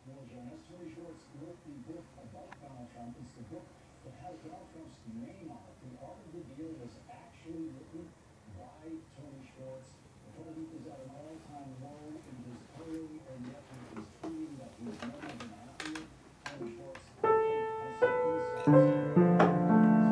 Well, John, that's Tony Schwartz wrote the book about Donald Trump. It's the book that has Donald Trump's name on it. The Art of the Deal was actually written by Tony Schwartz. The president is at an all-time low in his polling, and yet he is tweeting that he's never been happier. Tony Schwartz, I think, has some insights.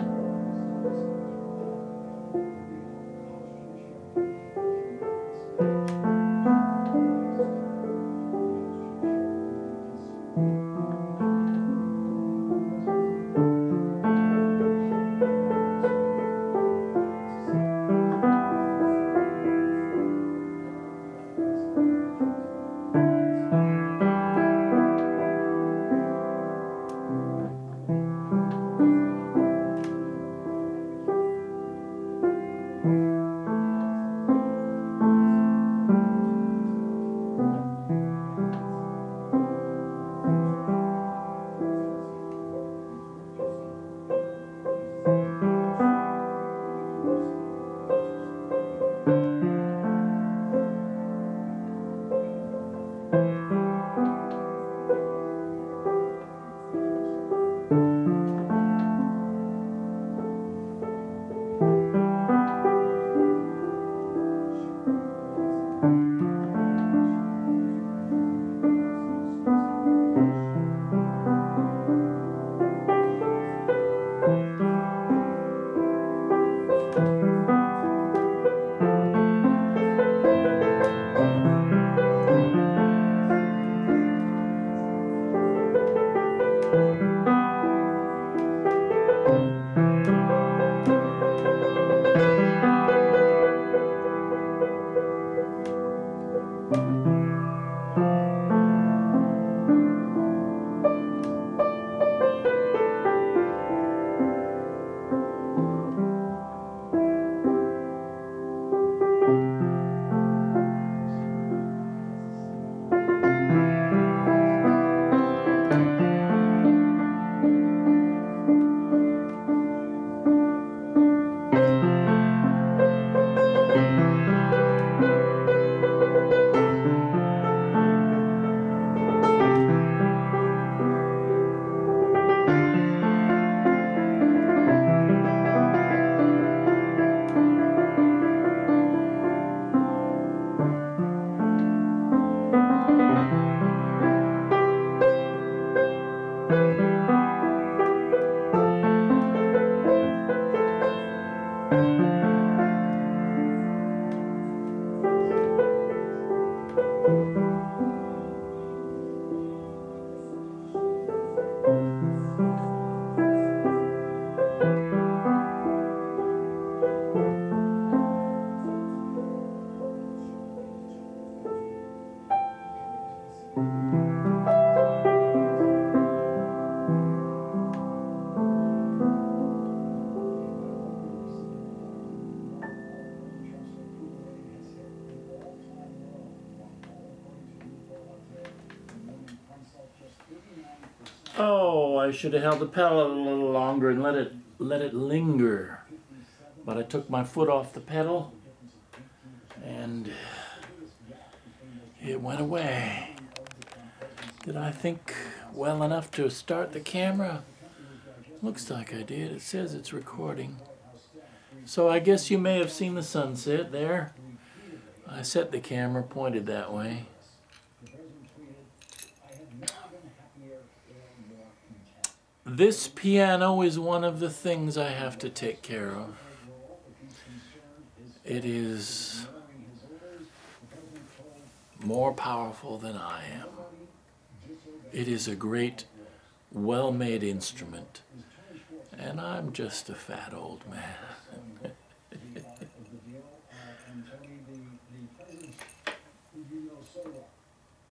Oh, I should have held the pedal a little longer and let it linger. But I took my foot off the pedal and it went away. Did I think well enough to start the camera? Looks like I did. It says it's recording. So I guess you may have seen the sunset there. I set the camera pointed that way. This piano is one of the things I have to take care of. It is more powerful than I am. It is a great, well-made instrument, and I'm just a fat old man.